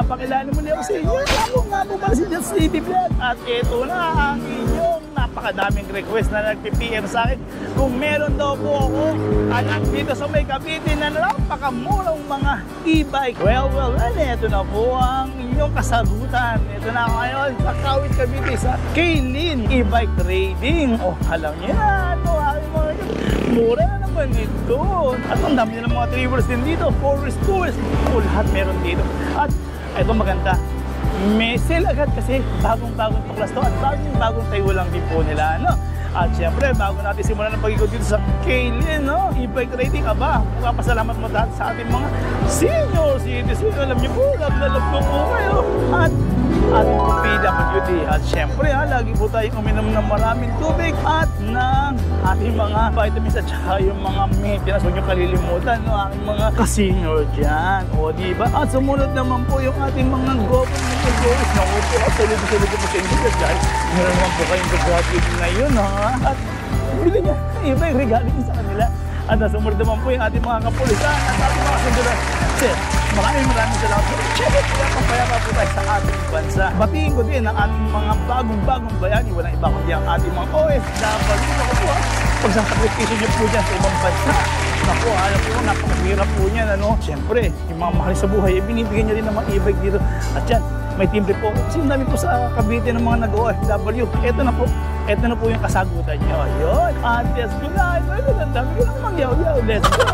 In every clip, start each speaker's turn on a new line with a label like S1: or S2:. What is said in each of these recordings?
S1: Papakilala muli ako sa inyo. Ako nga po pala si Just City Vlog. At ito na ang inyong napakadaming request na nag-PM sa akin. Kung meron daw po ako alam dito sa may Cavite na napakamurang mga e-bike. Well, and ito na po ang inyong kasagutan. Ito na ako ngayon sa Kawit Cavite sa Kaylin e-bike trading. Oh, alam niyo na ito. Mura na naman ito. At ang dami na ng mga 3 wheels din dito. 4 wheels, 2 wheels. Oh, lahat meron dito. At ito maganda. May sale agad kasi bagong-bagong tuklas to at bagong-bagong tayo lang din po nila, no? At syempre, bago natin simulan ng pag-ikot dito sa Kaylin, no? E-bike trading, aba, magpapasalamat mo dahil sa ating mga senior citizen. Alam niyo po, love na love ko po kayo. At ating po PWD. At syempre, lagi po tayo uminom ng maraming tubig at ng ating mga vitamins at saka yung mga maintenance. Huwag niyo kalilimutan, no? Aking mga ka-senior dyan. O, diba? At sumunod naman po yung ating mga government employees. Naku po, saludo po sa inyo dahil meron naman po kayong graduate na yun, ha? At bili niya, iba yung regalo sa kanila. At sumunod naman po yung ating mga kapulisan at ating mga sundulan. Kasi maraming salamat po. Siyempre, payapa po tayo sa ating bansa. Batiin ko din ang ating mga bagong bayani. Walang iba kundi ang ating mga OFW. Naku po, pagsasakripisyo niyo po dyan sa ibang bansa. Naku, alam po, napakahirap po niyan, ano? Siyempre, yung mga mahal sa buhay, binibigyan niyo rin ng mga e-bike dito. At yan, may timbre po. Kasi dami po sa Cavite ng mga nag-OFW. Ito na po yung kasagutan niyo. Ayun. At let's go na. Ang dami ko lang magyaw-yaw. Let's go.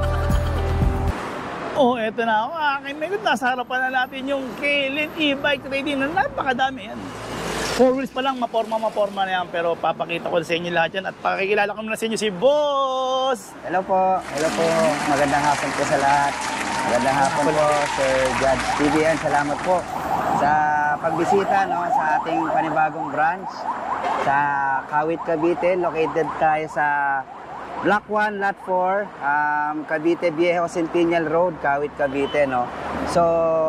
S1: Oh, eto na ako. Aking mayroon. Nasa harapan na natin yung Kaylin e-bike trading na napakadami yan. 4 wheels pa lang, maporma na yan. Pero papakita ko sa inyo lahat yan. At pakikilala ko muna sa inyo si Boss.
S2: Hello po. Magandang hapon po sa lahat. Magandang hapon po, Sir Judge TVN. Salamat po sa pagbisita, no, sa ating panibagong branch sa Kawit, Cavite. Located tayo sa Block 1, Lot 4, Cavite Viejo Centennial Road, Kawit, Cavite, no. So,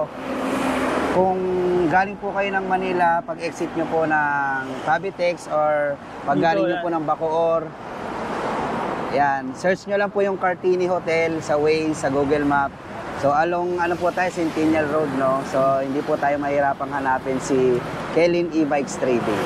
S2: kung galing po kayo ng Manila, pag-exit nyo po ng Cavitex or pag galing nyo po ng Bacoor, yan, search nyo lang po yung Cartini Hotel sa Waze, sa Google Map. So, along po tayo, Centennial Road, no? So, hindi po tayo mahirapang hanapin si Kaylin e-bikes trading.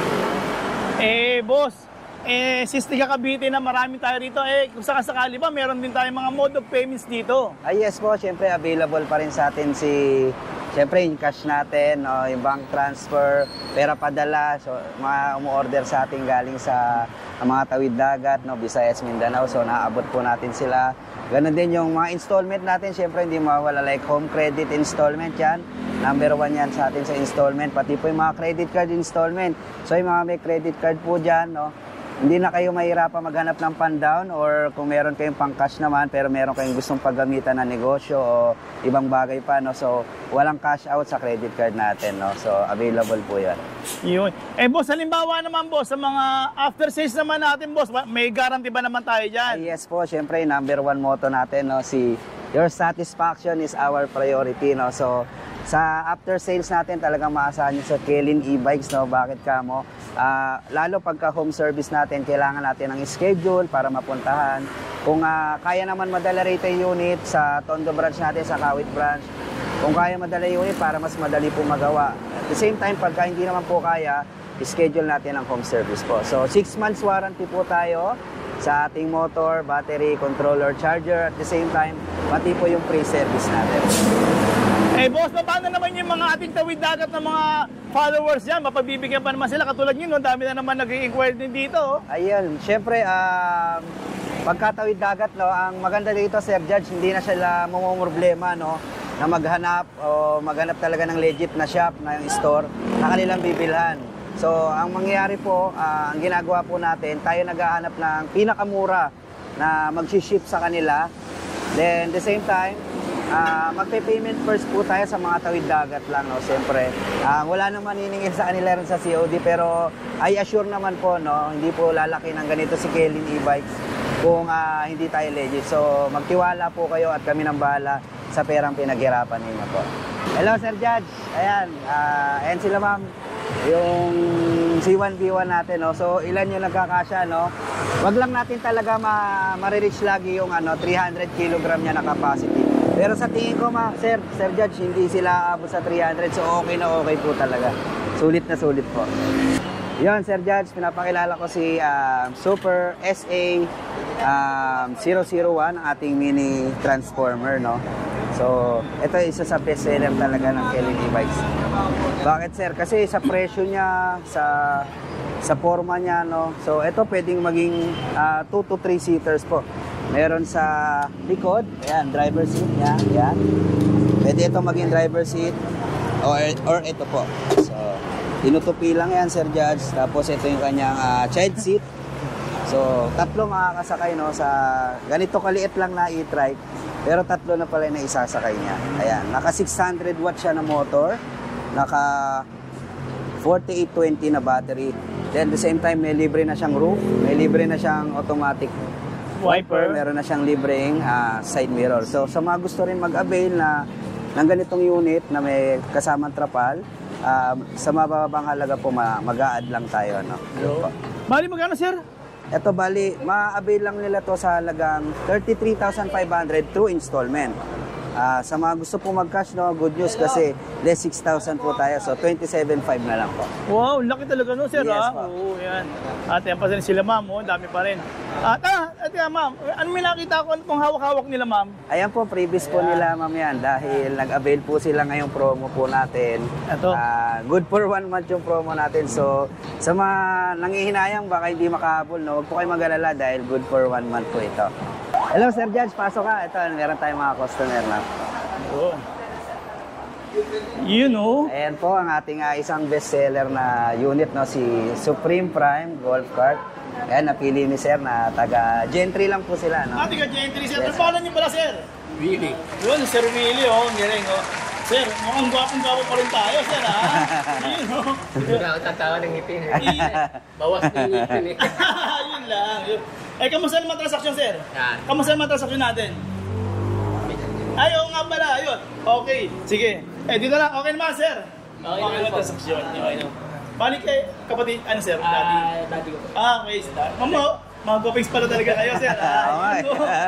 S1: Boss, since tiga Cavite na marami tayo rito, kung sakasakali ba, meron din tayong mga mode of payments dito?
S2: Yes po, syempre available pa rin sa atin syempre yung cash natin, no? Yung bank transfer, pera padala, so mga umu-order sa atin galing sa mga tawid dagat, no? Visayas, Mindanao, so naaabot po natin sila. Ganon din yung mga installment natin, syempre hindi mawala, like home credit installment yan. Number 1 yan sa atin sa installment, pati po yung mga credit card installment. So yung mga may credit card po dyan, no? Hindi na kayo mahirapan maghanap ng pan-down or kung meron kayong pang-cash naman pero meron kayong gustong paggamitan ng negosyo o ibang bagay pa, no? So, walang cash out sa credit card natin, no? So, available po yan.
S1: Yun. Boss, halimbawa naman, boss, sa mga after sales naman natin, boss, may guarantee ba naman tayo dyan?
S2: Yes po, syempre, number 1 motto natin, no? Your satisfaction is our priority, no? So, sa after sales natin talagang maasahan nyo sa Kaylin e-bikes, no? Bakit kamo? Lalo pagka home service natin, kailangan natin ng schedule para mapuntahan. Kung kaya naman madala rito yung unit sa Tondo branch natin, sa Kawit branch, kung kaya madala yung unit para mas madali po magawa. At the same time, pagka hindi naman po kaya, schedule natin ang home service po. So 6 months warranty po tayo sa ating motor, battery, controller, charger. At the same time, pati po yung pre-service natin.
S1: Boss, paano naman yung mga ating tawid dagat ng mga followers yan? Mapabibigyan pa naman sila. Katulad nyo, no? Dami na naman nag-i-inquire din dito. Oh.
S2: Ayun, syempre, pagkatawid dagat, no, ang maganda dito, Sir Judge, hindi na sila mamumroblema, no, na maghanap o maghanap talaga ng legit na shop, na yung store, na kanilang bibilhan. So, ang mangyayari po, ang ginagawa po natin, tayo naghahanap ng pinakamura na mag-ship sa kanila. Then, the same time, magpe-payment first po tayo sa mga tawid dagat lang, no? Siyempre, wala naman hiningil sa kanila rin sa COD, pero I assure naman po, no, hindi po lalaki ng ganito si Kaylin e-bikes kung hindi tayo legit. So, magtiwala po kayo at kami nang bahala sa perang pinaghirapan ninyo po. Hello, Sir Judge. Ayan, ayan sila, ma'am. Yung C1B1 natin, no? So, ilan yung nagkakasya, no? Wag lang natin talaga ma-reach lagi yung 300 kg niya na capacity. Pero sa tingin ko, Sir Judge, hindi sila aabot sa 300. So okay na okay po talaga. Sulit na sulit po. Yun, Sir Judge, pinapakilala ko si Super SA 001, ang ating mini transformer, no? So, ito isa sa best seller talaga ng Kelin e-bikes. Bakit, sir? Kasi sa presyo niya, sa forma niya, no? So, ito pwedeng maging 2 to 3 seaters po. Meron sa likod, ayan, driver seat niya, ayan. Pwede ito maging driver seat or ito po. So, tinutupi lang yan, Sir Judge. Tapos ito yung kanyang child seat. So, tatlo makakasakay, no, sa ganito kaliit lang na e-trike. Pero tatlo na pala na isasakay niya. Ayan, naka 600 watts siya na motor. Naka 4820 na battery. Then, at the same time, may libre na siyang roof. May libre na siyang automatic wiper. Meron na siyang libreng side mirror. So, sa mga gusto rin mag-avail ng ganitong unit na may kasamang trapal, sa mababang halaga po, mag-a-add lang tayo. No?
S1: Bali, magkano, sir?
S2: Ito bali, ma-avail lang nila to sa halagang 33,500 through installment. Sa mga gusto po mag-cash, no, good news kasi less 6,000 po tayo. So, 27,500 na lang po.
S1: Wow, laki talaga no, sir,
S2: Yes,
S1: ha?
S2: po.
S1: Oo, yan. At yan pa rin sila, ma'am, oh, dami pa rin. At ma'am, ano may nakita ko, ano pong hawak-hawak nila, ma'am?
S2: Ayan po, previous po nila, ma'am, yan. Dahil nag-avail po sila ngayong promo po natin.
S1: Ito.
S2: Good for 1 month yung promo natin. So, sa mga nangihinayang baka hindi makahabol, no, huwag po kayo mag-alala dahil good for 1 month po ito. Hello, Sir Judge. Pasok ka. Ito, meron tayong mga customer na.
S1: Oh. You know?
S2: Ayan po ang ating isang bestseller na unit, no, si Supreme Prime Golf Cart. Ayan, napili ni Sir na taga Gentry lang po sila, no?
S1: Taga Gentry, sir. Yes. Paano niyo pala, sir?
S3: Willie.
S1: Yun, Sir Willie, oh. Galing, oh. Sir, mukhang gwapong-gwapo pa rin tayo, sir, ha? Yun, oh.
S3: Hindi ako tatawa ng ngipin. Bawas na yung ngipin eh.
S1: Yun lang. Yun. Eh, kamusta naman transaksyon, sir?
S3: Yan.
S1: Kamusta naman transaksyon natin? Ay, oo nga pala, ayun. Okay, sige. Eh, dito lang. Okay naman, sir. Okay naman transaksyon. Okay naman. Balik kay kapatid, ano, sir? Daddy.
S3: Daddy ko.
S1: Okay, sir. Mga gopings pala talaga kayo, sir.
S2: Okay.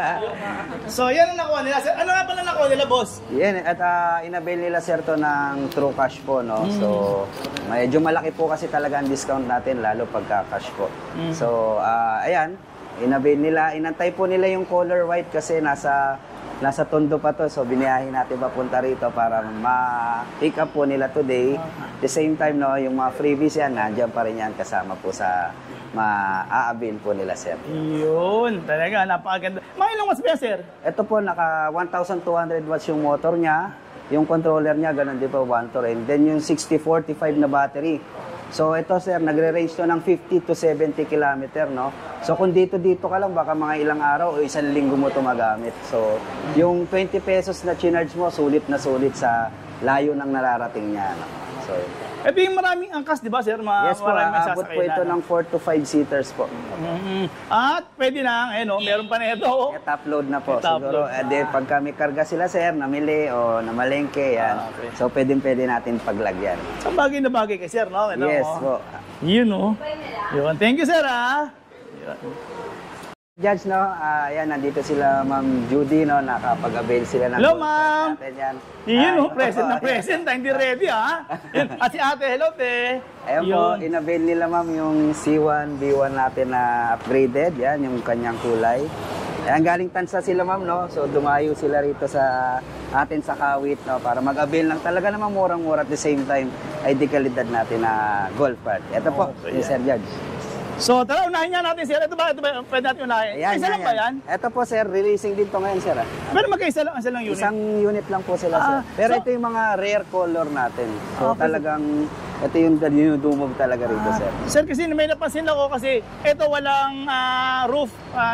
S1: So, yan ang nakuha nila, sir. Ano nga pala nakuha nila, boss?
S2: Yan, at inavail nila, Sir, to ng True Cash po, no? So, medyo malaki po kasi talaga ang discount natin, lalo pagka cash po. So, ayan, inavail nila. Inantay po nila yung color white kasi nasa Tondo pa to. So, biniyahin natin papunta rito para ma-pick up po nila today. The same time, no, yung mga freebies yan, nandiyan pa rin yan kasama po sa ma-a-avail po nila, sir.
S1: Yun, talaga, napakaganda. Mga ilang watts ba yan, sir?
S2: Ito po, naka 1,200 watts yung motor niya. Yung controller niya, ganun din po, 1 to rin. Then yung 6045 na battery. So ito, sir, nagre-range to ng 50 to 70 kilometer, no? So kung dito ka lang, baka mga ilang araw o isang linggo mo ito magamit. So yung 20 pesos na chinarge mo, sulit na sulit sa layo ng nararating niya, no? So,
S1: ito yung maraming angkas, di ba, sir?
S2: yes po,
S1: maraming
S2: aabot po ito ng 4 to 5 seaters po.
S1: At pwede na, ayun, oh, meron pa na ito. Oh.
S2: Top load na po.
S1: Top
S2: Siguro,
S1: load.
S2: pagka may karga sila, sir, namili o namalengke, yan.
S1: Okay.
S2: So, pwede natin paglagyan.
S1: Sa bagay na bagay kay sir, no? Ito,
S2: Yes
S1: oh.
S2: po.
S1: Yun, oh. Yun. Thank you, sir, ha? Yun.
S2: Judge, no? Ayan, nandito sila, Ma'am Judy, no? Nakapag-avail sila ng
S1: Hello,
S2: gold
S1: ma'am.
S2: card natin yan.
S1: Yun, oh, present na present. Hindi ready, ha? Yun. At si ate, hello, te.
S2: Ayan po, in-avail nila, ma'am, yung C1, B1 natin na upgraded. Yan, yung kanyang kulay. Ayan, galing Tansa sila, ma'am, no? So, dumayo sila rito sa atin sa Kawit, no? Para mag-avail lang talaga namang murang-mura at the same time ay di kalidad natin na golf cart. Ito po,
S1: Okay,
S2: si Sir Judge.
S1: So, tara, unahin nga natin, sir. Ito ba? Pwede natin unahin?
S2: Ayan,
S1: Isa lang ba yan?
S2: Ito po, sir, releasing din to ngayon, sir.
S1: Pero magkaisa lang unit?
S2: Isang unit lang po sila, sir. Pero
S1: so-
S2: ito yung mga rare color natin. So,
S1: Okay.
S2: talagang, ito yung dinudumog talaga rito, sir.
S1: Sir, kasi may napansin ako kasi ito walang roof,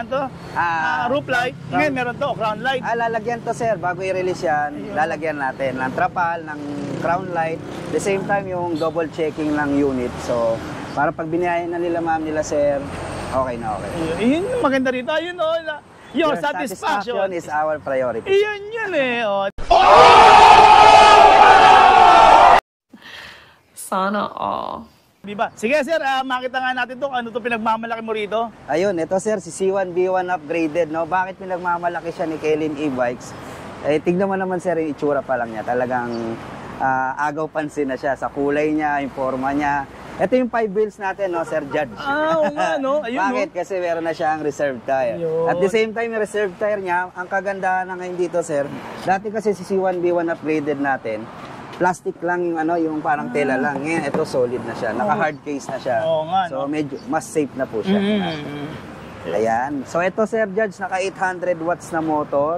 S1: roof light. Ngayon meron to, crown light.
S2: Lalagyan to, sir. Bago i-release yan, lalagyan natin ng trapal, ng crown light. The same time, yung double checking ng unit. So, para pag biniyahin na nila, ma'am, nila, sir, okay na okay.
S1: Yun yung maganda rito. Ayun, oh, your satisfaction
S2: is our priority.
S1: Iyan yun eh. Oh.
S4: Sana all.
S1: Diba? Sige sir, makita nga natin to. Ano to pinagmamalaki mo rito?
S2: Ayun, ito, sir, si C1B1 upgraded, no? Bakit pinagmamalaki siya ni Kelin e-bikes? Eh, tignan mo naman sir, yung itsura pa lang niya. Talagang agaw pansin na siya sa kulay niya, yung forma niya. Ito yung 5 wheels natin, no, Sir Judge.
S1: Oo nga, no? Ayun,
S2: Bakit?
S1: no?
S2: Kasi meron na siyang reserve tire.
S1: Ayun.
S2: At the same time, yung reserve tire niya, ang kagandahan na ngayon dito, sir, dati kasi si C1B1 upgraded natin, plastic lang yung yung parang tela lang. Ngayon, ito solid na siya. Naka-hard case na siya.
S1: Oo nga,
S2: So,
S1: no?
S2: medyo mas safe na po siya. Ayan. So, ito, Sir Judge, naka 800 watts na motor,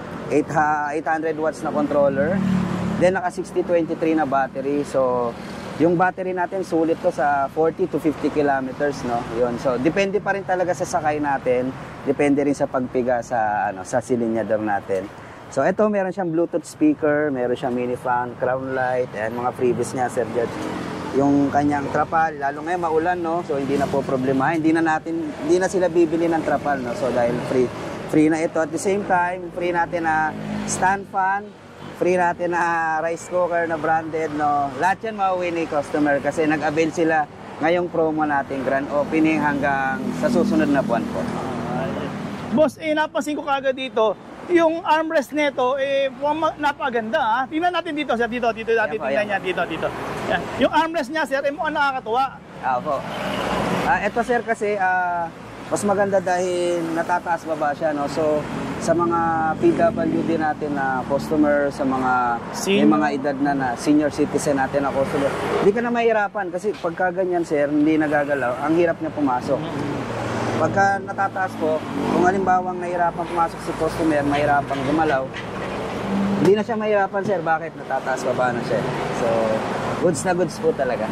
S2: 800 watts na controller, then naka 6023 na battery. So, yung battery natin sulit to sa 40 to 50 kilometers, no? Yun. So, depende pa rin talaga sa sakay natin, depende rin sa pagpiga sa sa silinyador natin. So, ito meron siyang Bluetooth speaker, meron siyang mini fan, crown light, and mga freebies niya, Sir Judge. Yung kanyang trapal, lalo ngayon maulan, no? So, hindi na po problema. Hindi na sila bibili ng trapal, no? So, dahil free na ito. At the same time, free natin na stand fan, free natin na rice cooker na branded, no? Lahat yan mauwi ni customer kasi nag-avail sila ngayong promo natin, grand opening hanggang sa susunod na buwan po.
S1: Boss, napansin ko kagad dito, yung armrest nito, napaganda, ha? Tingnan natin dito, sir. Dito natin
S2: Ayan po,
S1: tingnan
S2: ayan
S1: niya. Dito. Yan. Yung armrest niya, sir, mukhang nakakatuwa.
S2: Po. Ito, sir, kasi mas maganda dahil natataas baba siya, no? So, sa mga PWD natin na customer, sa mga may mga edad na senior citizen natin na customer, hindi ka na mahirapan kasi pagka ganyan, sir, hindi nagagalaw, ang hirap niya pumasok. Pagka natataas po, kung halimbawang nahirapan pumasok si customer, mahirapan gumalaw, hindi na siya mahirapan, sir. Bakit? Natataas baba na siya. So, goods na goods po talaga.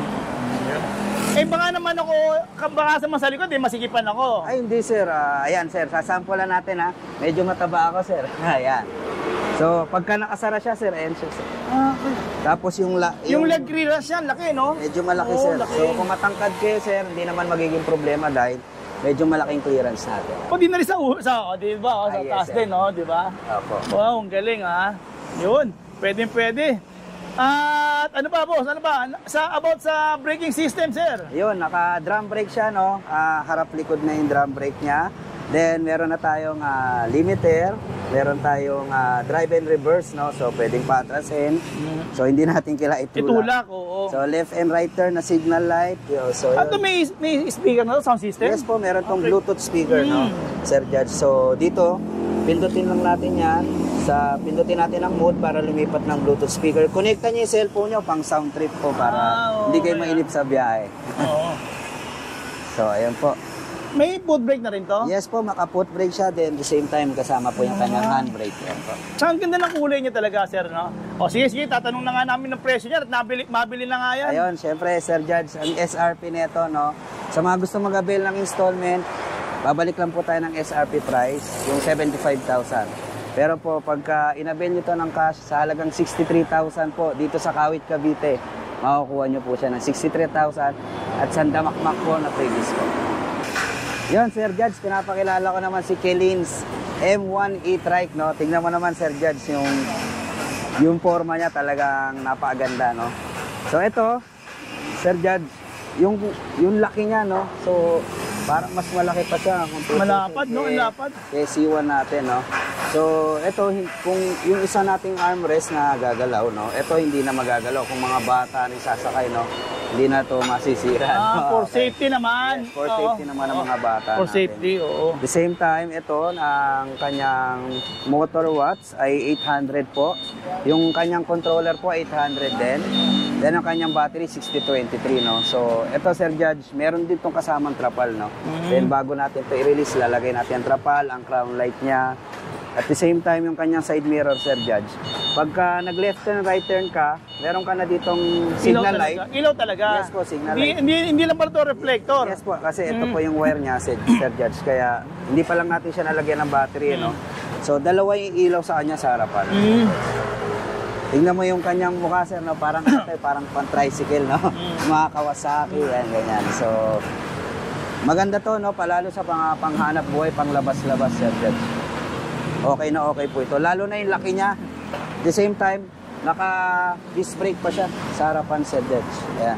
S1: Baka naman ako, baka sa mga likod, masikipan ako.
S2: Ay, hindi, sir. Ayan, sir. Sasampulan natin, ha. Medyo mataba ako, sir. Ayan. So, pagka nakasara siya, sir, ayan siya, sir.
S1: Okay.
S2: Tapos
S1: Yung leg clearance yan, laki, no?
S2: medyo malaki,
S1: Oo,
S2: sir.
S1: laki.
S2: So, kung matangkad kayo, sir, hindi naman magiging problema dahil medyo malaking clearance natin.
S1: Pwede na rin sa di ba? Sa
S2: Yes,
S1: taas
S2: sir.
S1: din, no? Di ba?
S2: Opo.
S1: Wow, ang galing, ha? Yun, pwede. At ano ba, boss? Ano ba? About sa braking system, sir?
S2: Ayun, naka-drum brake siya, no? Harap-likod na yung drum brake niya. Then, meron na tayong limiter. Meron tayong drive and reverse, no? So, pwedeng patrasin. So, hindi natin kailangan itulak.
S1: Itulak, oo.
S2: So, left and right turn na signal light. So,
S1: At may speaker na to, sound system?
S2: yes po, meron tong Bluetooth speaker, no? Sir Judge. So, dito, pindutin lang natin yan. Pindutin natin ang mode para lumipat ng Bluetooth speaker. Connectan niyo yung cellphone niyo pang sound trip po para hindi kayo mainip sa biyahe.
S1: Oo.
S2: So, ayan po.
S1: May foot brake na rin to?
S2: Yes po, maka-foot brake siya. Then, the same time, kasama po yung kanyang handbrake. Ayan po.
S1: Tsaka ang ganda ng kulay niya talaga, sir, no? O sige, tatanong na nga namin ng presyo niya at mabili na nga yan.
S2: Ayun, syempre, Sir Judge, ang SRP nito, no? Sa mga gusto mag-avail ng installment, babalik lang po tayo ng SRP price, yung 75,000. Pero po, pagka in-avail nyo to ng cash sa halagang 63,000 po, dito sa Kawit, Cavite, makukuha nyo po siya ng 63,000 at sandamakmak po na previous po. Yun, Sir Judge, pinapakilala ko naman si Kelin's M1 e-trike, no? Tingnan mo naman, Sir Judge, yung forma niya talagang napakaganda, no? So, ito, Sir Judge, yung laki niya, no? So, parang mas malaki pa siya.
S1: Malapad, no? Ang lapad.
S2: Kaya C1 natin, no? So, ito, kung yung isa nating armrest na gagalaw, no? Ito hindi na magagalaw. Kung mga bata rin sasakay, no? Hindi na to masisira. No?
S1: For safety naman.
S2: Yes, for safety naman ng mga bata
S1: For
S2: natin.
S1: safety, oo.
S2: The same time, ito, ang kanyang motor watts ay 800 po. Yung kanyang controller po, 800 din. Then, ang kanyang battery, 6023, no? So, ito, Sir Judge, meron din itong kasamang trapal, no? Then, bago natin ito i-release, lalagay natin ang trapal, ang crown light niya. At the same time, yung kanyang side mirror, Sir Judge. Pagka nag-left turn, right turn ka, meron ka na ditong signal light.
S1: Ilaw talaga.
S2: Yes po, signal light.
S1: Hindi lang pala ito reflector.
S2: Yes po, kasi ito po yung wire niya, Sir Judge. Kaya hindi pa lang natin siya nalagyan ng battery, no? So, dalawa yung ilaw sa kanya sa harapan. Tingnan mo yung kanyang mukha, sir, no? Parang pan-tricycle, no? Mga Kawasaki, yan, ganyan. So, maganda to, no? Palalo sa panghanap buhay, panglabas-labas, Sir Judge. Okay na okay po ito. Lalo na yung laki niya. At the same time, naka-disc brake pa siya sa harapan, Sir Judge. Ayan.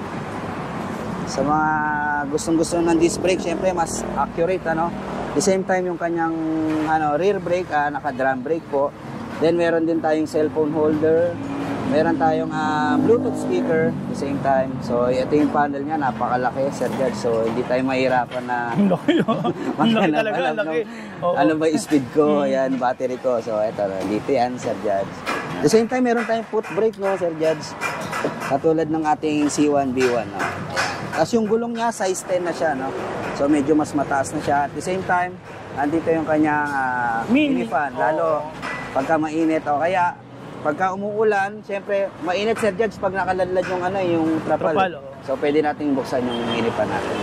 S2: Sa mga gustong-gusto ng disc brake, syempre mas accurate, ano? At the same time, yung kanyang rear brake, naka-drum brake po. Then meron din tayong cellphone holder. Meron tayong Bluetooth speaker at the same time. So ito yung panel niya, napakalaki, Sir Judge. So hindi tayo mahirapan na
S1: Ang laki yun. Ang laki talaga, ang laki. Oo.
S2: ano ba yung speed ko, ayan, battery ko. So ito, dito yan, Sir Judge. At the same time, meron tayong foot brake, no, Sir Judge. Katulad ng ating C1B1. No? Tapos yung gulong niya, size 10 na siya. No? So medyo mas mataas na siya. At the same time, andito yung kanyang mini fan. Lalo pagka mainit o kaya pagka umuulan, siyempre mainit, Sir Judge, pag nakaladlad yung yung trapal.
S1: Oo.
S2: So pwede nating buksan yung mini fan natin.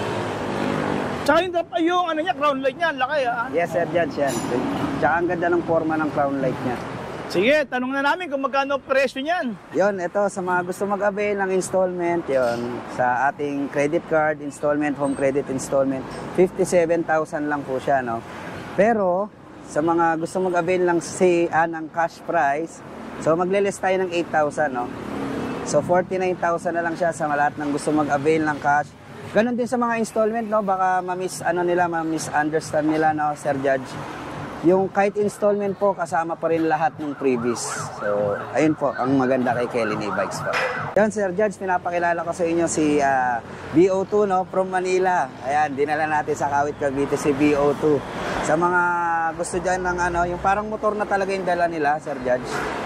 S1: Tsaka yung niya, crown light niya, ang laki
S2: Yes, Sir Judge, yan. Tsaka ang ganda ng forma ng crown light niya.
S1: Sige, tanong na namin kung magkano presyo niyan.
S2: Yon, ito sa mga gusto mag-avail ng installment, yon, sa ating credit card installment, home credit installment, 57,000 lang po siya, no. Pero sa mga gusto mag-avail ng ng cash price, so magle-less tayo ng 8,000, no. So 49,000 na lang siya sa lahat ng gusto mag-avail ng cash. Ganon din sa mga installment, no, baka ma-misunderstand nila, no, Sir Judge. Yung kahit installment po, kasama pa rin lahat ng previous. So, ayun po, ang maganda kay Kelly E-Bikes po. Yan, Sir Judge, pinapakilala ko sa inyo si BO2, no, from Manila. Ayan, dinala natin sa Kawit, Cavite si BO2. Sa mga gusto dyan ng yung parang motor na talaga yung dala nila, Sir Judge.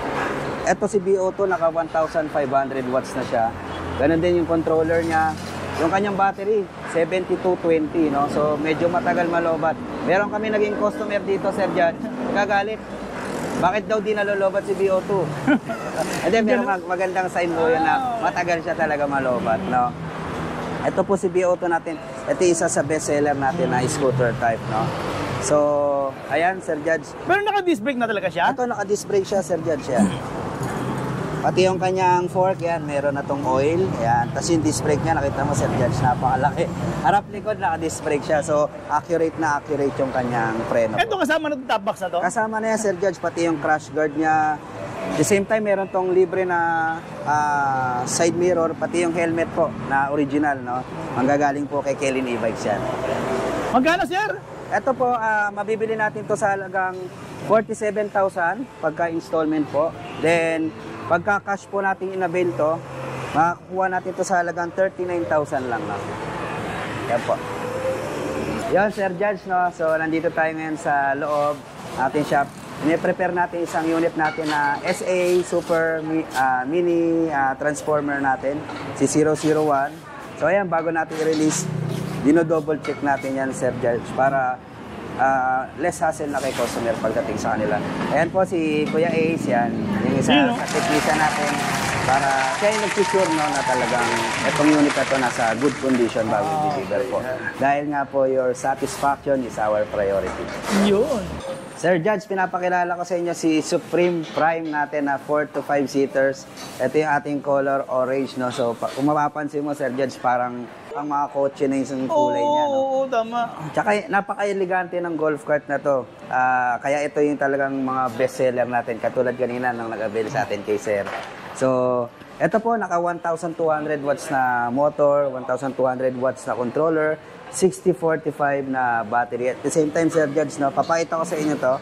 S2: Ito si BO2, naka 1,500 watts na siya. Ganon din yung controller niya. Yung kanyang battery, 7220, no? So, medyo matagal malobat. Meron kami naging customer dito, Sir Judge. Gagalit. Bakit daw di nalolobat si BO2? And then, meron magandang sign po yun na matagal siya talaga malobat, no? Ito po si BO2 natin. Ito isa sa bestseller natin na scooter type, no? So, ayan, Sir Judge.
S1: Pero naka-disc brake na talaga siya?
S2: Ito, naka-disc brake siya, Sir Judge, yan. Pati yung kanyang fork, yan, meron na tong oil. Yan. Tapos yung disc brake niya, nakita mo, Sir Judge, napakalaki. Harap-likod, naka-disc brake siya. So, accurate na accurate yung kanyang preno.
S1: Ito kasama na itong top box na to?
S2: Kasama na yan, Sir Judge, pati yung crash guard niya. At the same time, meron tong libre na side mirror, pati yung helmet po na original, no? Manggagaling po kay Kelly E-Bikes yan.
S1: Magkano, sir?
S2: Ito po, mabibili natin to sa halagang 47,000 pagka-installment po. Then, pagka cash po natin in-avail to, makakuha natin to sa halagang 39,000 lang. No? Yan po. Yan, Sir Judge, no? So, nandito tayo ngayon sa loob ating shop. Ini-prepare natin isang unit natin na SA Super Mini Transformer natin, si 001. So, ayan, bago natin i-release, dino-double check natin yan, Sir Judge, para less hassle na kay customer pagdating sa kanila. Ayan po si Kuya Ace, yan. Yung isa sa technician natin para siya yung nag-secure, no, na talagang itong unit na to nasa good condition bago i-deliver po. Dahil nga po, your satisfaction is our priority.
S1: Yun.
S2: Sir Judge, pinapakilala ko sa inyo si Supreme Prime natin na 4 to 5 seaters. Ito yung ating color orange, no? So, kung mapapansin mo, Sir Judge, parang ang mga kotse na yung kulay niya, no?
S1: Oo, tama.
S2: Tsaka napaka-elegante ng golf cart na to. Kaya ito yung talagang mga bestseller natin. Katulad kanina nang nag-avail sa atin kay Sir. So, ito po, naka 1,200 watts na motor, 1,200 watts na controller, 6045 na battery. At the same time, Sir Judge, no, papakita ko sa inyo to.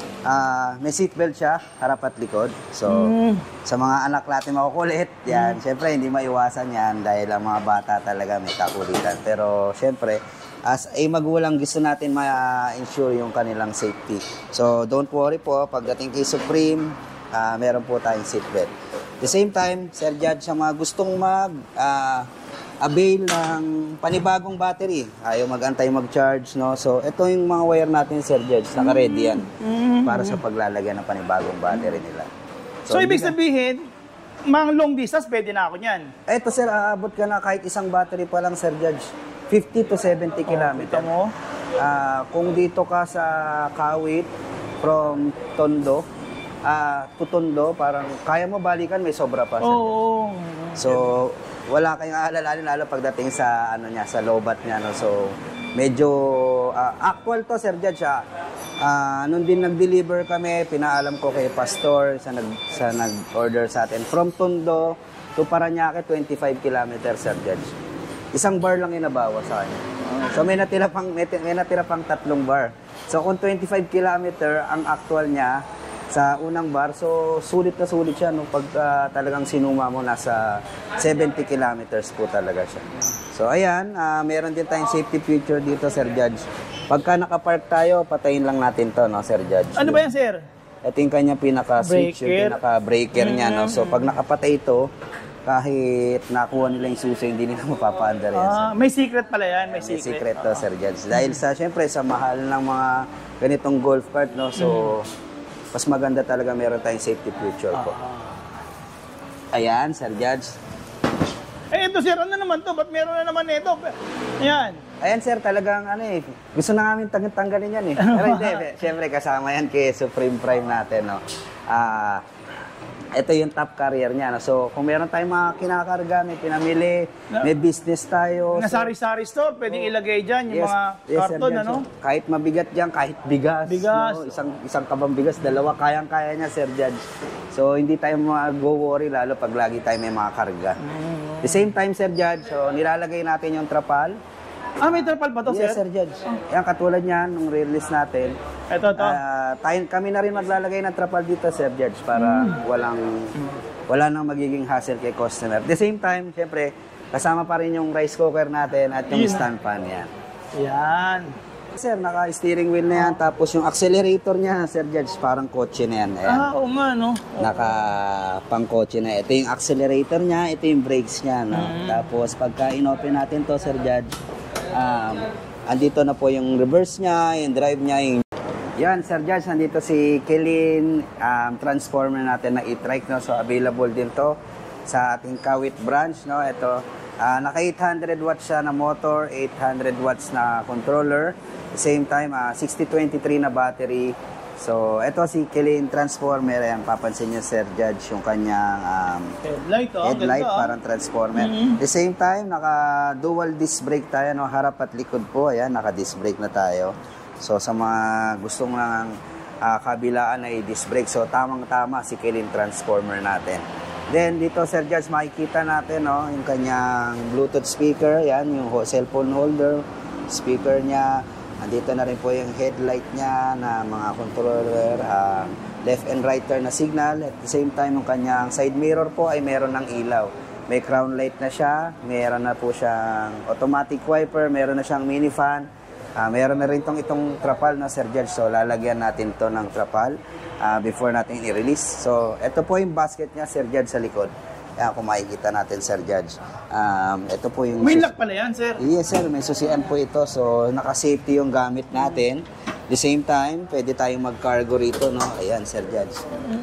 S2: May seatbelt siya, harap at likod. So, sa mga anak natin makukulit, yan, syempre hindi maiwasan yan dahil ang mga bata talaga may kakulitan. Pero, syempre, as a magulang, gusto natin ma-ensure yung kanilang safety. So, don't worry po, pagdating kay Supreme, meron po tayong seatbelt. At the same time, Sir Judge, sa mga gustong avail ng panibagong battery. Ayaw mag-antay mag-charge, no? So, ito yung mga wire natin, Sir Judge. Naka-ready yan para sa paglalagyan ng panibagong battery nila.
S1: So ibig sabihin, mga long distance, pwede na ako niyan.
S2: Ito, Sir, aabot ka na kahit isang battery pa lang, Sir Judge. 50 to 70 kilometers.
S1: Mo?
S2: Kung dito ka sa Kawit, from Tondo, to Tondo, parang kaya mo balikan, may sobra pa, Sir Judge.
S1: Oo.
S2: So, wala kayong aalalahanin lalo pagdating sa sa lobat niya, no. So, medyo actual to, Sir Judge. Nung din nag-deliver kami, pinaalam ko kay Pastor sa nag-order sa atin from Tondo to Parañaque, 25 kilometers, Sir Judge. Isang bar lang inabawa sa kanya. So, may natira pang 3 bar. So, kung 25 kilometer ang actual niya, sa unang bar. So, sulit na sulit siya nung pag talagang sinuma mo, nasa 70 kilometers po talaga siya. So, ayan, meron din tayong safety feature dito, Sir Judge. Pagka nakapark tayo, patayin lang natin to, no, Sir Judge.
S1: Ano ba yan, sir?
S2: Ito yung kanyang pinaka-switch, yung
S1: Breaker.
S2: pinaka-breaker niya, no. So, pag nakapatay ito, kahit nakuha nila yung susi, hindi nila mapapaandar yan, Sir.
S1: May secret pala yan, may
S2: May
S1: secret.
S2: secret to, Sir Judge. Dahil sa, syempre, sa mahal ng mga ganitong golf cart, no, so, mas maganda talaga meron tayong safety feature po. Ayan, Sir Judge.
S1: Ito sir, ano naman to? Ba't meron na naman ito? Ayan.
S2: Ayan, Sir, talagang gusto na namin tanggalin yan eh. Pero hindi, syempre kasama yan kay Supreme Prime natin, no. Ito yung top carrier niya, no? So, kung meron tayong mga kinakarga, may pinamili, may business tayo.
S1: Na sari-sari store, pwedeng ilagay dyan yung mga
S2: Sir
S1: karton,
S2: Judge.
S1: ano?
S2: So, kahit mabigat yan, kahit bigas.
S1: Bigas.
S2: No? Isang kabang bigas, dalawa, kayang-kaya niya, Sir Judge. So, hindi tayo mag-worry, lalo pag lagi tayo may mga karga. The same time, Sir Judge, so, nilalagay natin yung trapal.
S1: May trapal ba to,
S2: Yes,
S1: sir?
S2: Sir Judge. Yan, katulad niyan, nung release natin.
S1: Ito.
S2: Kami na rin maglalagay ng trapal dito, Sir Judge, para wala nang magiging hassle kay customer. At the same time, syempre, kasama pa rin yung rice cooker natin at yung stand pan yan.
S1: Yan.
S2: Sir, naka-steering wheel na yan. Tapos yung accelerator niya, Sir Judge, parang kotse na yan. Ayan.
S1: Oo nga, no?
S2: Naka-pang-kotse na. Ito yung accelerator niya, ito yung brakes niya. No? Tapos pagka in-open natin to, Sir Judge, andito na po yung reverse niya, yung drive niya, yung... Yan, Sir Judge, nandito si Kelin, transformer natin na e-trike, no? So, available din to sa ating Kawit branch, no? Ito, naka 800 watts siya na motor, 800 watts na controller. Same time, 6023 na battery. So, ito si Kelin transformer. Ayan, papansin niyo, Sir Judge, yung kanyang headlight, parang transformer. The same time, naka dual disc brake tayo, no? Harap at likod po. Ayan, naka disc brake na tayo. So, sa mga gustong ng kabilaan ay disc brake. So, tamang-tama si Kelin transformer natin. Then, dito, Sir Judge, makikita natin, no, yung kanyang Bluetooth speaker. Yan, yung cellphone holder, speaker niya. Andito na rin po yung headlight niya na mga controller, left and right turn na signal. At the same time, yung kanyang side mirror po ay meron ng ilaw. May crown light na siya, meron na po siyang automatic wiper, meron na siyang mini fan. Meron na rin itong trapal na, Sir Judge. So, lalagyan natin to ng trapal before natin i-release. So, ito po yung basket niya, Sir Judge, sa likod. Yan, kung makikita natin, Sir Judge. Ito po yung...
S1: May lock pala yan, sir?
S2: Yes, sir. May susian po ito. So, naka-safety yung gamit natin. The same time, pwede tayong mag-cargo rito, no? Ayan, Sir Judge.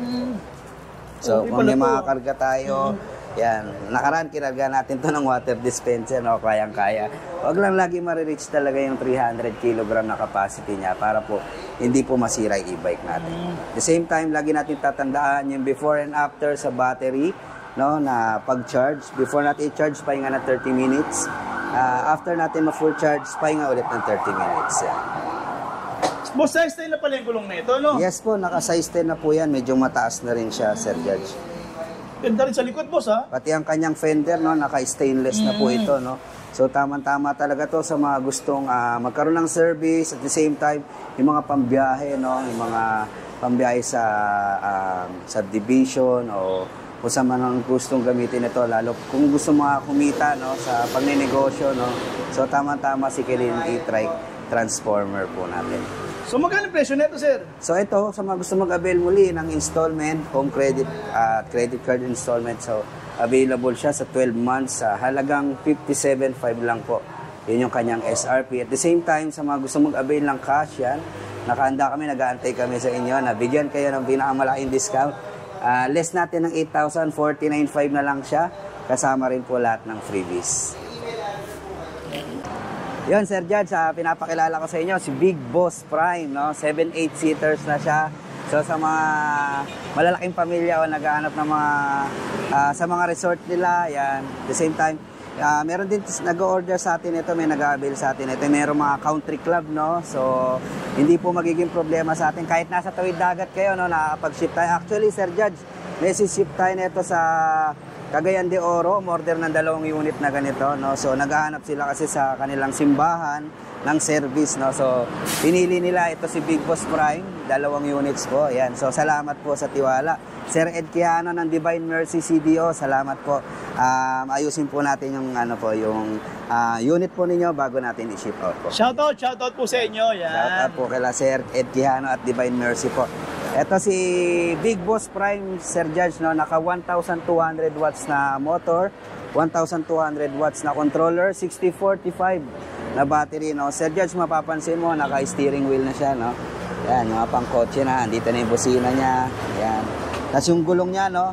S2: So, kung may mga karga tayo... Yan, nakaraan kinarga natin to ng water dispenser, no, kayang-kaya. Huwag lang lagi marireach talaga yung 300 kg na capacity niya para po hindi po masira yung e-bike natin. The same time, lagi natin tatandaan yung before and after sa battery, no, na pag-charge. Before natin i-charge, pahinga na 30 minutes. After natin ma-full charge, pahinga ulit ng 30 minutes. Yan.
S1: Boss, size 10 na pala yung gulong na ito, no?
S2: Yes po, naka-size 10 na po yan. Medyo mataas na rin siya, Sir Judge.
S1: Ganda rin sa likod, boss, ha?
S2: Pati ang kanyang fender, no, naka-stainless na po ito, no. So, tamang-tama talaga to sa mga gustong magkaroon ng service at the same time, yung mga pambiyahe, no, yung mga pambiyahe sa subdivision o kung sa man gustong gamitin ito, lalo kung gusto mga kumita, no, sa pagnenegosyo, no. So, tamang-tama si Kelin e-trike transformer po natin.
S1: So, magkano presyo nito, sir?
S2: So ito, sa mga gusto mag-avail muli ng installment, home credit, credit card installment. So available siya sa 12 months sa halagang 57.5 lang po. Yun yung kanyang SRP. At the same time, sa mga gusto mag-avail ng cash yan, nakahanda kami, nag-aantay kami sa inyo, nabigyan kayo ng pinakamalaking discount. Less natin ng 8,000, 49.5 na lang siya. Kasama rin po lahat ng freebies. Yun, Sir Judge, pinapakilala ko sa inyo si Big Boss Prime, no? 7-8 seaters na siya. So sa mga malalaking pamilya o naghahanap ng mga sa mga resort nila, yan. The same time, meron din nag-order sa atin ito, may nag-avail sa atin ito. Meron mga country club, no? So hindi po magiging problema sa atin kahit nasa tawid dagat kayo, no, nakakapag-ship tayo. Actually, Sir Judge, may ship tayo nito sa Cagayan de Oro, order ng 2 unit na ganito, no? So naghahanap sila kasi sa kanilang simbahan ng service, no? So pinili nila ito si Big Boss Prime, 2 units po. Ayan. So salamat po sa tiwala. Sir Ed Quijano ng Divine Mercy CDO, salamat po. Ayusin po natin yung yung unit po ninyo bago natin i-ship out po.
S1: Shoutout po sa inyo. Yan.
S2: Shoutout po kay Sir Ed Quijano at Divine Mercy po. Ito si Big Boss Prime, Sir Judge, no, naka 1,200 watts na motor, 1,200 watts na controller, 6045 na battery, no. Sir Judge, mapapansin mo, naka-steering wheel na siya, no. Yan, yung pang kotse na, andito na yung busina niya. Yan. Tapos yung gulong niya, no,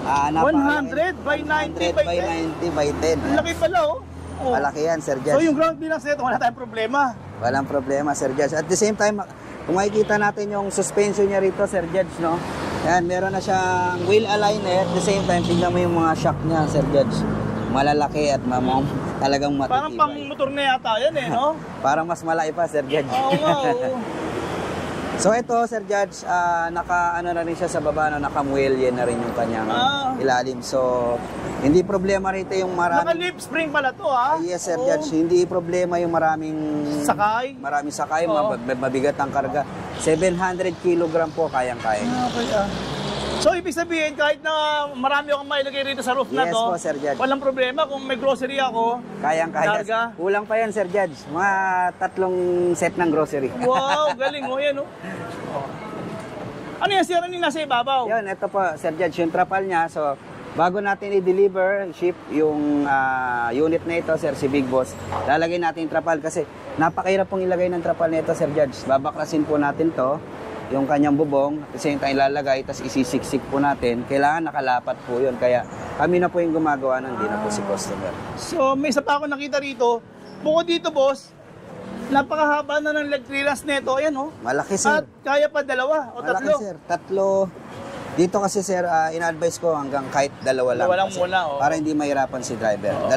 S1: 100 by 90 by
S2: 90 by 10.
S1: Ang laki pala, oh.
S2: Malaki yan, Sir Judge.
S1: So yung ground clearance nito, wala tayong problema.
S2: Walang problema, Sir Judge. At the same time, kung makikita natin yung suspension niya rito, Sir Judge, no? Yan, meron na siyang wheel aligner. At the same time, tingnan mo yung mga shock niya, Sir Judge. Malalaki at talagang matitibay.
S1: Parang pang motor na yata yan, eh, no?
S2: Parang mas malaki pa, Sir Judge.
S1: Oo nga, oo.
S2: So ito, Sir Judge, naka-ano na rin siya sa baba, no? Naka-muelye na rin yung kanyang ilalim. So, hindi problema rito yung maraming...
S1: Naka-lip spring pala to, ha?
S2: Yes, Sir Judge. Hindi problema yung maraming...
S1: Sakay?
S2: Maraming sakay, mabigat ang karga. 700 kilogram po, kayang-kaya.
S1: Okay, So, ibig sabihin, kahit na marami akong mailagay rito sa roof na
S2: Yes
S1: to,
S2: po, Sir Judge.
S1: walang problema kung may grocery ako.
S2: Kayang-kaya.
S1: Larga.
S2: Kulang pa yan, Sir Judge. Mga 3 set ng grocery.
S1: Wow, galing mo yan, oh. Ano yan, sir? Ano yung nasa ibabaw?
S2: Yun, ito po, Sir Judge, yung trapal niya. So, bago natin i-deliver, ship yung unit na ito, Sir, si Big Boss, lalagay natin yung trapal kasi napakahirap pong ilagay ng trapal na ito, Sir Judge. Babaklasin po natin to, yung kanyang bubong, kasi yung tayo ilalagay, tapos isisiksik po natin. Kailangan nakalapat po yun. Kaya kami na po yung gumagawa ng di na po si customer.
S1: So, may isa pa ako nakita rito. Bukod dito, boss, napakahaba na ng leg clearance nito. Ayan, oh.
S2: Malaki, Sir.
S1: At kaya pa 2 o 3.
S2: Malaki, Sir. 3. Dito kasi, Sir, ina-advise ko hanggang kahit 2 lang.
S1: Dalawa lang
S2: kasi,
S1: muna, oh.
S2: para hindi mahirapan si driver. 2,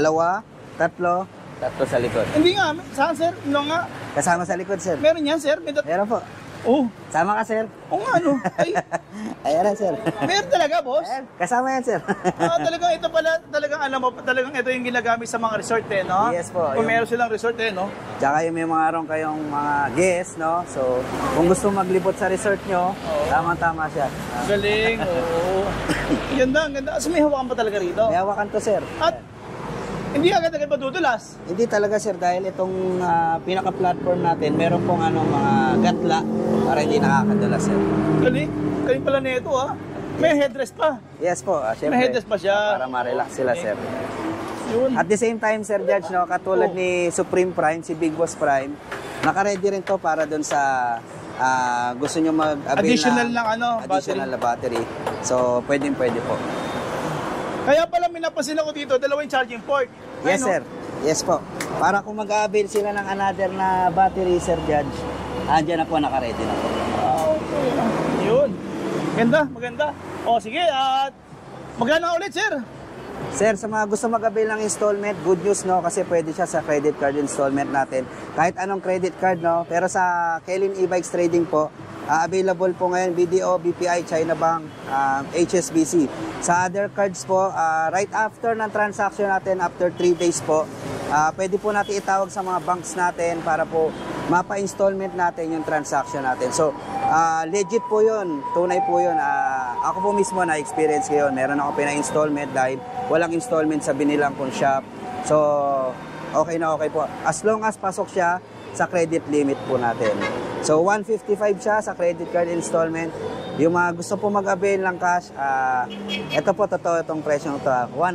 S2: 3 sa likod.
S1: Hindi nga, saan, sir? No nga.
S2: Kasama sa likod, Sir.
S1: Meron yan, sir?
S2: Meron po.
S1: Oh.
S2: Sama ka, Sir.
S1: Oo nga, ano? Ay,
S2: Ayan na, Sir.
S1: meron talaga, boss?
S2: Ayan, kasama yan, Sir.
S1: Talagang ito pala, talagang alam mo, talagang ito yung ginagamit sa mga resort, eh, no?
S2: Yes po.
S1: Kung meron silang resort, eh, no?
S2: Tsaka yung may mga araw kayong mga guests, no? So, kung gusto maglibot sa resort nyo, tama-tama siya.
S1: Galing, oo. Ganda, ang ganda. So, may hawakan pa talaga rito.
S2: May hawakan to, Sir.
S1: At, hindi agad-agad madudulas.
S2: Hindi talaga, Sir, dahil itong pinaka-platform natin, meron pong mga gatla para hindi nakakadulas, Sir.
S1: Galing. Galing pala nito, ha? May headrest pa.
S2: Yes po, syempre.
S1: May headrest pa siya.
S2: Para ma-relax sila, Sir.
S1: Yun.
S2: At the same time, Sir Judge, no, katulad ni Supreme Prime, si Big Boss Prime, naka-ready rin to para dun sa gusto nyo mag-avail
S1: Additional ng
S2: additional na battery. So, pwede po.
S1: Kaya pala may napansin ako dito, 2 yung charging port.
S2: Yes,
S1: Ayun,
S2: sir. Yes po. Para kung mag-avail sila ng another na battery, Sir Judge, andyan na po, naka-ready na po.
S1: Okay. Yun. Ganda, maganda. O sige, at magkano ulit, sir?
S2: Sir, sa mga gusto mag-avail ng installment, good news, no? Kasi pwede siya sa credit card installment natin. Kahit anong credit card, no? Pero sa Kelin E-Bikes Trading po, available po ngayon BDO, BPI, China Bank, HSBC. Sa other cards po, right after ng transaction natin, after 3 days po, pwede po natin itawag sa mga banks natin para po mapa-installment natin yung transaction natin. So, legit po yun, tunay po yun. Ako po mismo na-experience ko yun. Meron ako pina-installment dahil walang installment sa binilang kong shop. So, okay na okay po. As long as pasok siya sa credit limit po natin. So, 155 siya sa credit card installment. Yung mga gusto po mag-avail ng cash, ito po, totoo itong presyo ito.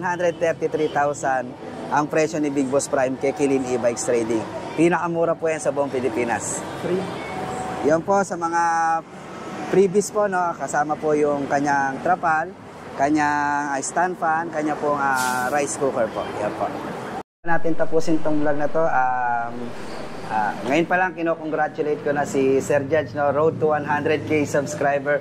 S2: 133,000 ang presyo ni Big Boss Prime kay Kelin E-Bikes Trading. Pinakamura po yan sa buong Pilipinas.
S1: Free.
S2: Yan po sa mga previous po, no, kasama po yung kanyang trapal, kanyang stand fan, kanya pong rice cooker po. Yan po. Natin tapusin tong vlog na to. Ngayon pa lang kino-congratulate ko na si Sir Judge, no, road to 100k subscriber.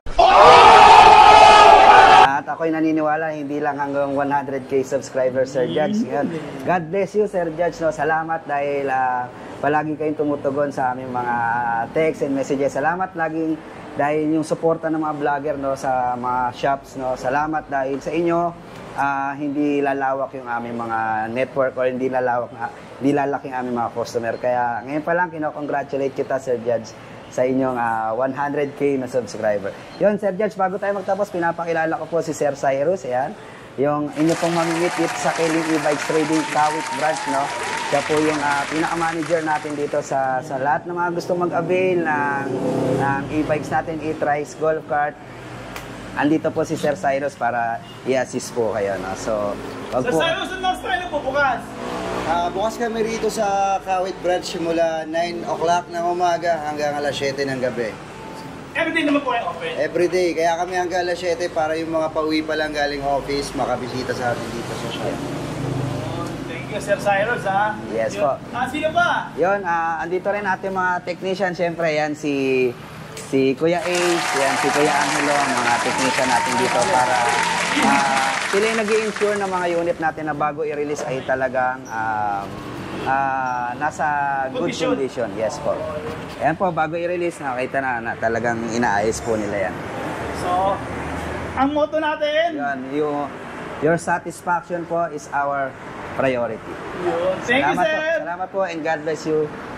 S2: At ako'y naniniwala hindi lang hanggang 100k subscriber, Sir Judge. God bless you, Sir Judge, no. Salamat dahil palagi kayong tumutugon sa aming mga text and messages. Salamat laging dahil yung suporta ng mga vlogger, no, sa mga shops, no. Salamat dahil sa inyo hindi lalawak yung aming mga network or hindi lalaki ang aming mga customer. Kaya ngayon pa lang, kino-congratulate kita, Sir Judge, sa inyong 100K na subscriber. Yun, Sir Judge, bago tayo magtapos, pinapakilala ko po si Sir Cyrus. Ayan. Yung inyo pong mamimit dito sa Keling E-Bikes Trading Kawit Branch, no? Siya po yung pinaka-manager natin dito sa lahat ng mga gustong mag-avail ng e-bikes natin, e-trice, golf cart. Andito po si Sir Cyrus para i-assist po kayo, no? So, wag
S1: Sir
S2: po.
S1: Cyrus, ang next tayo po bukas?
S4: Bukas kami rito sa Kawit Branch simula 9 o'clock ng umaga hanggang alas 7 ng gabi.
S1: Everyday naman po ay open.
S4: Everyday, kaya kami hanggang alas 7 para yung mga pauwi pa lang galing office makabisita sa atin dito sa shop.
S1: Thank you, Sir Cyrus, ha?
S2: Yes
S1: Yun.
S2: po.
S1: Sino ba?
S2: Yun, andito rin ating mga technician. Siyempre, yan si Kuya Ace, yan si Kuya Angelo, ang mga technician natin dito para sila yung nag-i-ensure ng mga unit natin na bago i-release ay talagang nasa good condition. Yes po. Ayan po, bago i-release, nakita na talagang inaayos po nila yan.
S1: So, ang motto natin?
S2: Yan, your satisfaction po is our priority.
S1: Yun. Thank you,
S2: Salamat
S1: sir.
S2: po, salamat po, and God bless you.